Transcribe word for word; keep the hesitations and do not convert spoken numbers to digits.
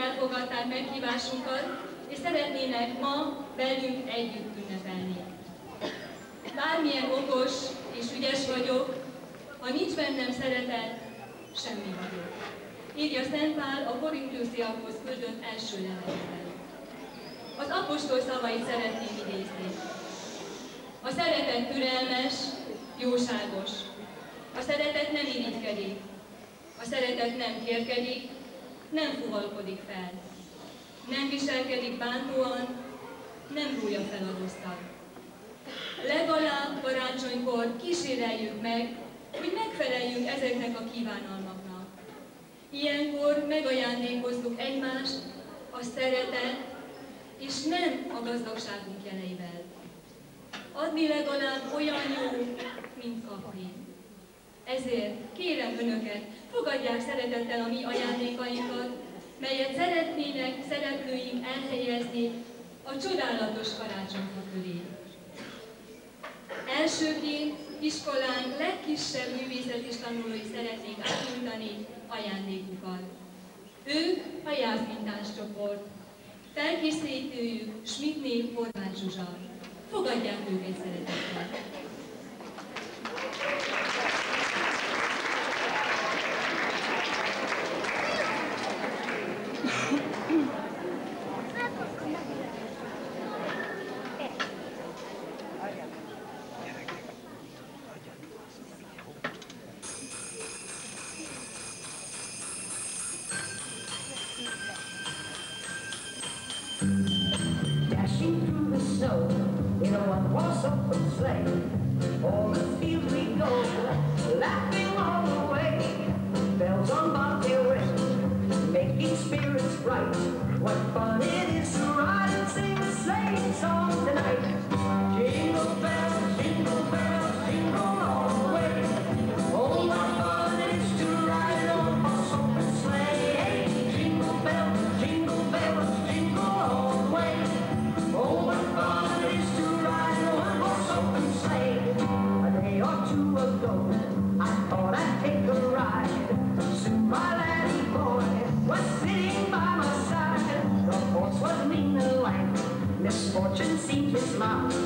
elfogadták meghívásunkat, és szeretnének ma velünk együtt ünnepelni. Bármilyen okos és ügyes vagyok, ha nincs bennem szeretet, semmi vagyok. Írja Szent Pál a Korintusiakhoz küldött első levelében. Az apostol szavait szeretném idézni. A szeretet türelmes, jóságos. A szeretet nem irigykedik. A szeretet nem kérkedik, nem fuvalkodik fel. Nem viselkedik bántóan, nem rújja fel a rosszat. Legalább karácsonykor kíséreljük meg, hogy megfeleljünk ezeknek a kívánalmaknak. Ilyenkor megajándékozzuk egymást a szeretet és nem a gazdagságunk jeleivel. Adni legalább olyan jó, mint kapni. Ezért kérem önöket, fogadják szeretettel a mi ajándékainkat, melyet szeretnének szereplőink elhelyezni a csodálatos karácsonyfa köré. Elsőként iskolánk legkisebb művészeti tanulói szeretnék átnyújtani ajándékukat. Ők a jászmintás csoport. Felkészítőjük Schmidtné Horváth Zsuzsa. Fogadják őket szeretettel! Dashing through the snow in a one-horse open sleigh, all the fields we go, laughing all the way. Bells on bobtail ring, making spirits bright. What fun it is to ride and sing a sleighing song tonight. Jingle bells, jingle bells, jingle all the way. Oh, what fun it is to ride in a one-horse open sleigh. Hey, jingle bells, jingle bells, jingle all the way. Oh, what fun it is to ride in a one-horse open sleigh. A day or two ago, I thought I'd take a ride. Soon my laddie boy was sitting by my side. The horse was lean and lank, misfortune seemed his lot.